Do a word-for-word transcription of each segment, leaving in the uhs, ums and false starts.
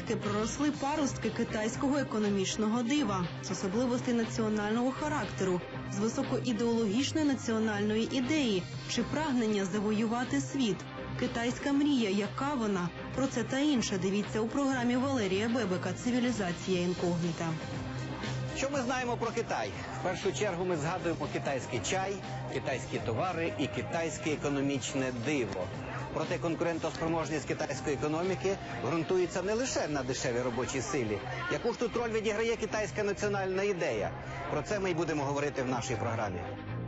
звідки проросли паростки китайського економічного дива, з особливостей національного характеру, з високоідеологічної національної ідеї чи прагнення завоювати світ. Китайська мрія, яка вона? Про це та інше дивіться у програмі Валерія Бебека «Цивілізація інкогніта». Що ми знаємо про Китай? В першу чергу ми згадуємо китайський чай, китайські товари і китайське економічне диво. Проте конкурентоспроможність китайської економіки ґрунтується не лише на дешевій робочій силі. Яку ж тут роль відіграє китайська національна ідея? Про це ми й будемо говорити в нашій програмі.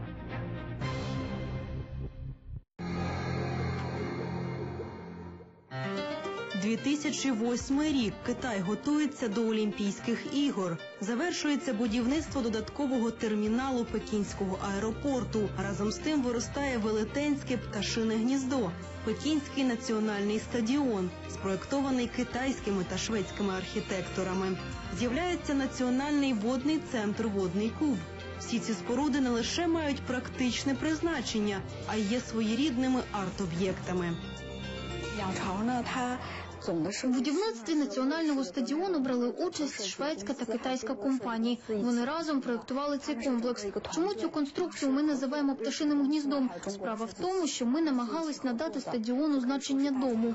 дві тисячі восьмий рік. Китай готується до Олімпійських ігор. Завершується будівництво додаткового терміналу Пекінського аеропорту. Разом з тим виростає велетенське пташине гніздо – Пекінський національний стадіон, спроєктований китайськими та шведськими архітекторами. З'являється національний водний центр «Водний куб». Всі ці споруди не лише мають практичне призначення, а й є своєрідними арт-об'єктами. У будівництві національного стадіону брали участь шведська та китайська компанії. Вони разом проєктували цей комплекс. Чому цю конструкцію ми називаємо пташиним гніздом? Справа в тому, що ми намагались надати стадіону значення дому.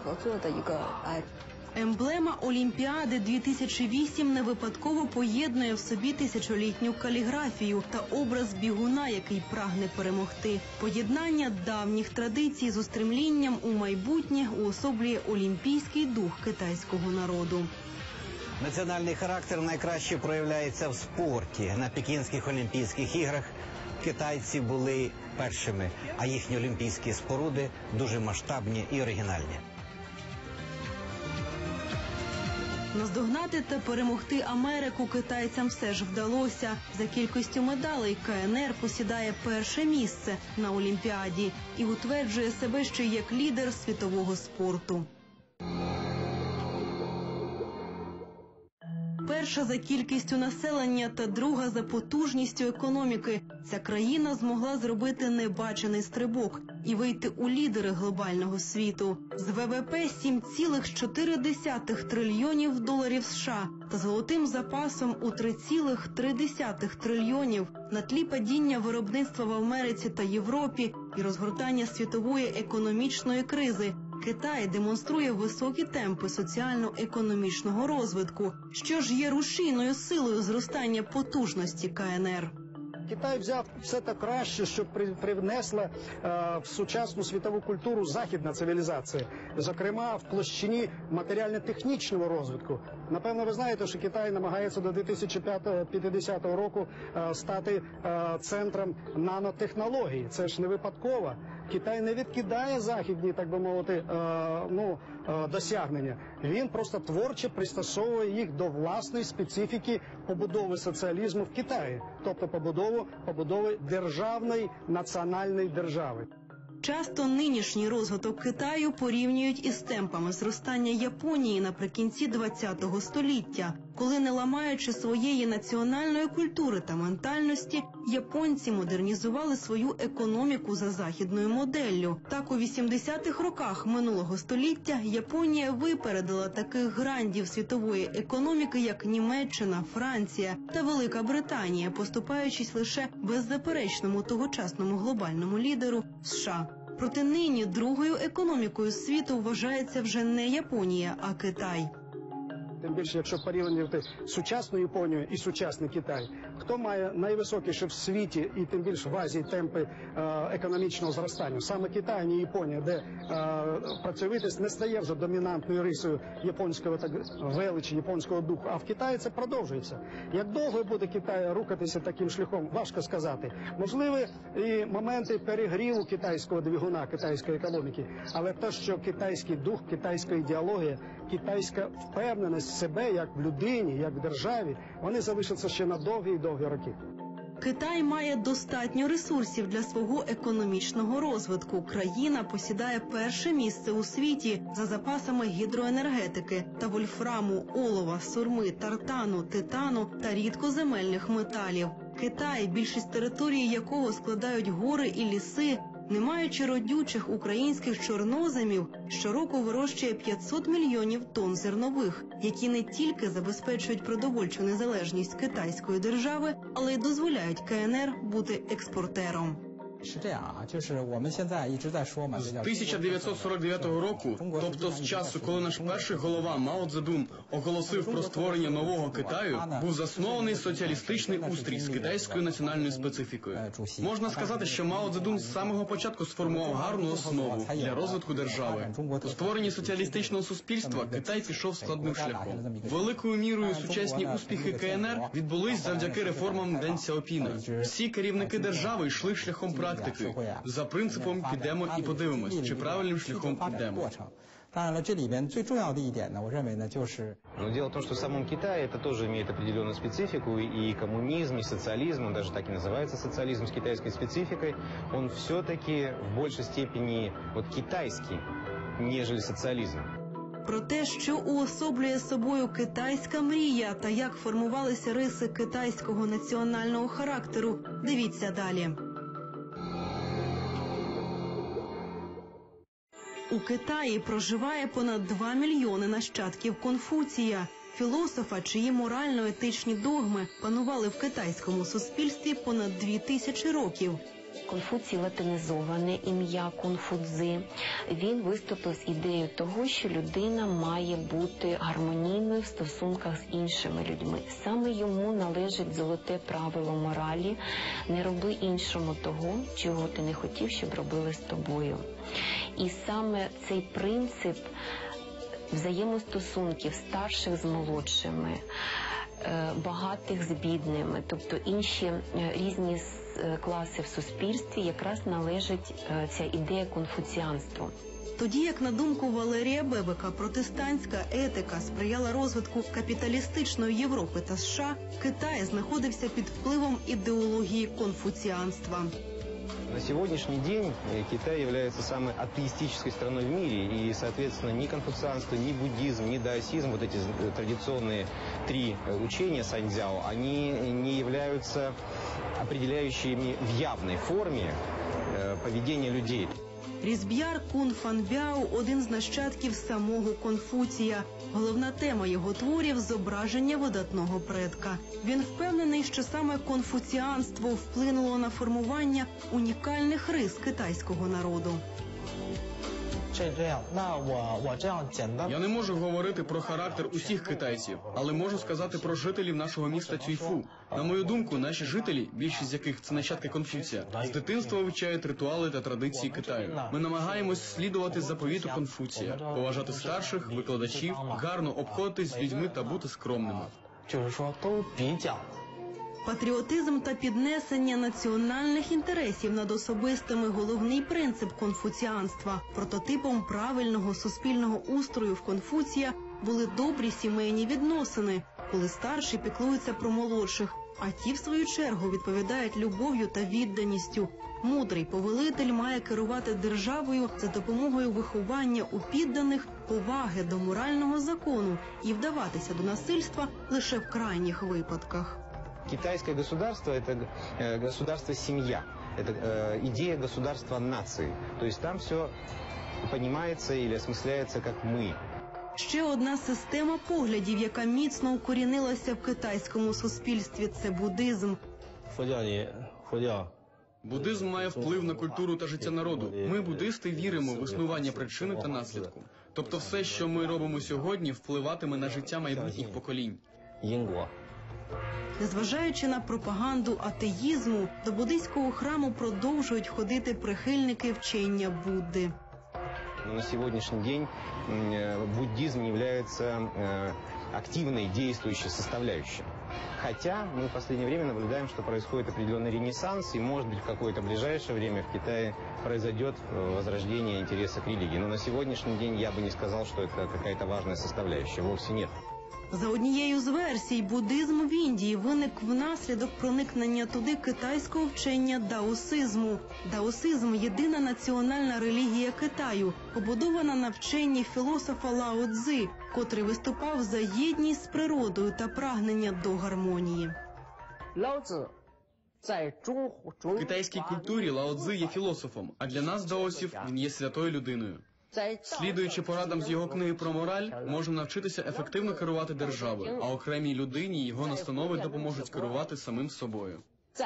Емблема Олімпіади дві тисячі вісім не випадково поєднує в собі тисячолітню каліграфію та образ бігуна, який прагне перемогти. Поєднання давніх традицій з устремлінням у майбутнє уособлює олімпійський дух китайського народу. Національний характер найкраще проявляється в спорті. На Пекінських Олімпійських іграх китайці були першими, а їхні олімпійські споруди дуже масштабні і оригінальні. Наздогнати та перемогти Америку китайцям все ж вдалося. За кількістю медалей КНР посідає перше місце на Олімпіаді і утверджує себе ще як лідер світового спорту. Перша за кількістю населення та друга за потужністю економіки. Ця країна змогла зробити небачений стрибок і вийти у лідери глобального світу. З ВВП сім цілих чотири десятих трильйонів доларів США та золотим запасом у три цілих три десятих трильйонів на тлі падіння виробництва в Америці та Європі і розгортання світової економічної кризи. Китай демонструє високі темпи соціально-економічного розвитку, що ж є рушійною силою зростання потужності КНР. Китай взяв все те краще, що привнесла е, в сучасну світову культуру західна цивілізація, зокрема в площині матеріально-технічного розвитку. Напевно, ви знаєте, що Китай намагається до дві тисячі п'ятдесятого року е, стати е, центром нанотехнологій. Це ж не випадково. Китай не відкидає західні, так би мовити, е, ну, е, досягнення. Він просто творчо пристосовує їх до власної специфіки побудови соціалізму в Китаї, тобто побудови, побудови державної, національної держави. Часто нинішній розвиток Китаю порівнюють із темпами зростання Японії наприкінці ХХ століття, коли, не ламаючи своєї національної культури та ментальності, японці модернізували свою економіку за західною моделлю. Так, у вісімдесятих роках минулого століття Японія випередила таких грандів світової економіки, як Німеччина, Франція та Велика Британія, поступаючись лише беззаперечному тогочасному глобальному лідеру – США. Проте нині другою економікою світу вважається вже не Японія, а Китай. Тим більше, якщо порівнювати сучасну Японію і сучасний Китай, хто має найвисокіше в світі і тим більше в Азії темпи е, економічного зростання? Саме Китай, а не Японія, де е, працьовитість не стає вже домінантною рисою японського так, величі, японського духу, а в Китаї це продовжується. Як довго буде Китай рухатися таким шляхом, важко сказати. Можливі і моменти перегріву китайського двигуна, китайської економіки, але те, що китайський дух, китайська ідеологія, китайська впевненість в себе, як в людині, як в державі, вони залишаться ще на довгі і довгі роки. Китай має достатньо ресурсів для свого економічного розвитку. Країна посідає перше місце у світі за запасами гідроенергетики та вольфраму, олова, сурми, тартану, титану та рідкоземельних металів. Китай, більшість території якого складають гори і ліси, Не маючи родючих українських чорноземів, щороку вирощує п'ятсот мільйонів тонн зернових, які не тільки забезпечують продовольчу незалежність китайської держави, але й дозволяють КНР бути експортером. З тисяча дев'ятсот сорок дев'ятого року, тобто з часу, коли наш перший голова Мао Цзедун оголосив про створення нового Китаю, був заснований соціалістичний устрій з китайською національною специфікою. Можна сказати, що Мао Цзедун з самого початку сформував гарну основу для розвитку держави. У створенні соціалістичного суспільства Китай пішов складним шляхом. Великою мірою сучасні успіхи КНР відбулись завдяки реформам Ден Сяопіна. Всі керівники держави йшли шляхом практики. За принципом «підемо і подивимось», чи правильним шляхом підемо. Но дело в том, что в самом Китае это тоже имеет определенную специфику, и коммунизм, и социализм, он даже так и называется социализм с китайской спецификой, он все-таки в большей степени вот китайский, нежели социализм. Про те, що уособлює собою китайська мрія та як формувалися риси китайського національного характеру, дивіться далі. У Китаї проживає понад два мільйони нащадків Конфуція, філософа, чиї морально-етичні догми панували в китайському суспільстві понад дві тисячі років. Конфуцій латинізоване ім'я Кунфудзи. Він виступив з ідеєю того, що людина має бути гармонійною в стосунках з іншими людьми. Саме йому належить золоте правило моралі: не роби іншому того, чого ти не хотів, щоб робили з тобою. І саме цей принцип взаємостосунків старших з молодшими, багатих з бідними, тобто інші різні класи в суспільстві, якраз належить ця ідея конфуціанства. Тоді, як на думку Валерія Бебека, протестантська етика сприяла розвитку капіталістичної Європи та США, Китай знаходився під впливом ідеології конфуціанства. На сегодняшний день Китай является самой атеистической страной в мире, и, соответственно, ни конфуцианство, ни буддизм, ни даосизм, вот эти традиционные три учения Саньцзяо, они не являются определяющими в явной форме поведения людей. Різб'яр Кун Фанбяо – один з нащадків самого Конфуція. Головна тема його творів – зображення видатного предка. Він впевнений, що саме конфуціанство вплинуло на формування унікальних рис китайського народу. Я не можу говорити про характер усіх китайців, але можу сказати про жителів нашого міста Цюйфу. На мою думку, наші жителі, більшість з яких це нащадки Конфуція, з дитинства вивчають ритуали та традиції Китаю. Ми намагаємось слідувати заповіту Конфуція, поважати старших, викладачів, гарно обходитись з людьми та бути скромними. Патріотизм та піднесення національних інтересів над особистими – головний принцип конфуціанства. Прототипом правильного суспільного устрою в Конфуція були добрі сімейні відносини, коли старші піклуються про молодших, а ті, в свою чергу, відповідають любов'ю та відданістю. Мудрий повелитель має керувати державою за допомогою виховання у підданих, поваги до морального закону і вдаватися до насильства лише в крайніх випадках. Китайское государство – это государство-семья, это э, идея государства-нации. То есть там все понимается или осмысляется как «мы». Ще одна система поглядів, яка міцно укорінилася в китайському суспільстві – це буддизм. Буддизм має вплив на культуру та життя народу. Ми, буддисти, віримо в існування причини та наслідку. Тобто все, що ми робимо сьогодні, впливатиме на життя майбутніх поколінь. Незважаючи на пропаганду атеїзму, до буддийського храму продовжують ходити прихильники вчення Будди. На сегодняшний день буддизм не является активной, действующей составляющей. Хотя мы в последнее время наблюдаем, что происходит определенный ренессанс, и, может быть, в какое-то ближайшее время в Китае произойдет возрождение интереса к религии. Но на сегодняшний день я бы не сказал, что это какая-то важная составляющая. Вовсе нет. За однією з версій, буддизм в Індії виник внаслідок проникнення туди китайського вчення даосизму. Даосизм – єдина національна релігія Китаю, побудована на вченні філософа Лао Цзи, котрий виступав за єдність з природою та прагнення до гармонії. В китайській культурі Лао Цзи є філософом, а для нас, даосів, він є святою людиною. Слідуючи порадам з його книги про мораль, можна навчитися ефективно керувати державою, а окремій людині його настанови допоможуть керувати самим собою.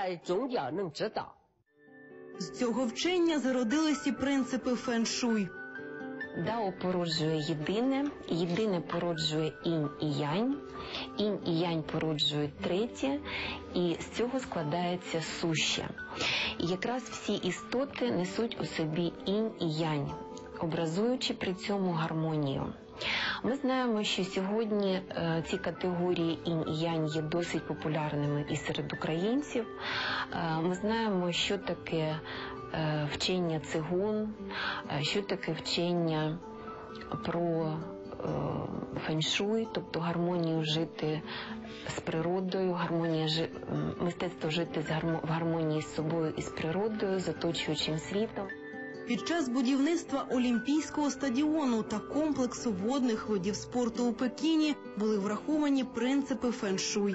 З цього вчення зародились і принципи фен-шуй. Дао породжує єдине, єдине породжує інь і янь, інь і янь породжують третє, і з цього складається суще. І якраз всі істоти несуть у собі інь і янь, образуючи при цьому гармонію. Ми знаємо, що сьогодні е, ці категорії інь і янь є досить популярними і серед українців. Е, ми знаємо, що таке е, вчення цигун, е, що таке вчення про е, феншуй, тобто гармонію жити з природою, гармонія жи, мистецтво жити з гармо, в гармонії з собою і з природою, з оточуючим світом. Під час будівництва Олімпійського стадіону та комплексу водних видів спорту у Пекіні були враховані принципи фен-шуй.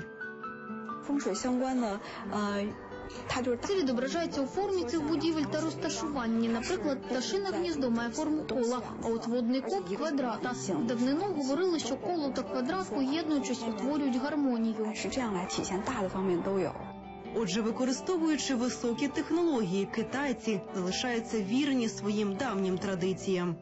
Це відображається у формі цих будівель та розташуванні. Наприклад, пташине гніздо має форму кола, а от водний куб – квадрата. В давнину говорили, що коло та квадрат, поєднуючись, утворюють гармонію. Отже, використовуючи високі технології, китайці залишаються вірні своїм давнім традиціям.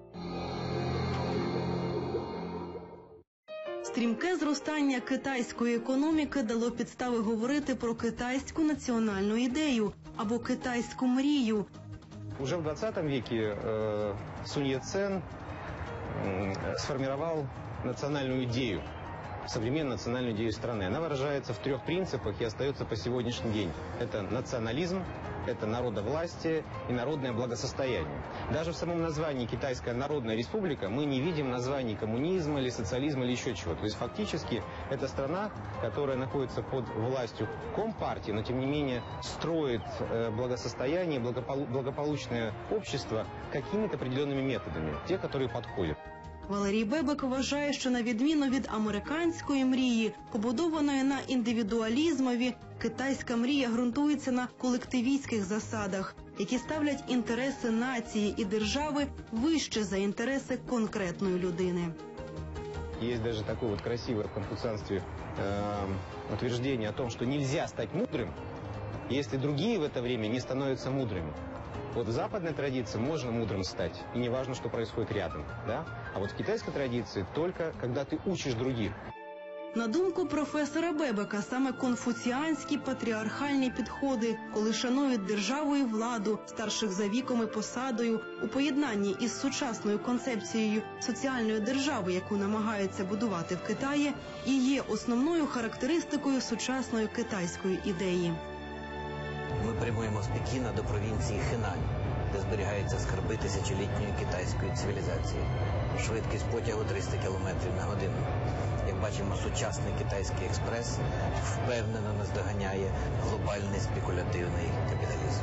Стрімке зростання китайської економіки дало підстави говорити про китайську національну ідею або китайську мрію. Уже в двадцатом веке э, Сунь Яцен э, сформировал национальную идею, современную национальную идею страны. Она выражается в трех принципах и остается по сегодняшний день. Это национализм, это народовластие и народное благосостояние. Даже в самом названии «Китайская Народная Республика» мы не видим названий коммунизма или социализма или еще чего. То есть фактически это страна, которая находится под властью компартии, но тем не менее строит благосостояние, благополучное общество какими-то определенными методами, те, которые подходят. Валерій Бебек вважає, що на відміну від американської мрії, побудованої на індивідуалізмові, китайська мрія ґрунтується на колективістських засадах, які ставлять інтереси нації і держави вище за інтереси конкретної людини. Есть даже такое вот красивое в конфуцианстве э, утверждение о том, что нельзя стать мудрым, если другие в это время не становятся мудрыми. Вот в западной традиции можно мудрым стать, и не важно, что происходит рядом, да? А вот в китайской традиции только когда ты учишь других. На думку професора Бебека, саме конфуціанські патріархальні підходи, коли шанують державу і владу, старших за віком і посадою, у поєднанні із сучасною концепцією соціальної держави, яку намагаються будувати в Китаї, і є основною характеристикою сучасної китайської ідеї. Ми прямуємо з Пекіна до провінції Хенань, де зберігаються скарби тисячолітньої китайської цивілізації. Швидкість потягу триста кілометрів на годину. Як бачимо, сучасний китайський експрес впевнено наздоганяє глобальний спекулятивний капіталізм.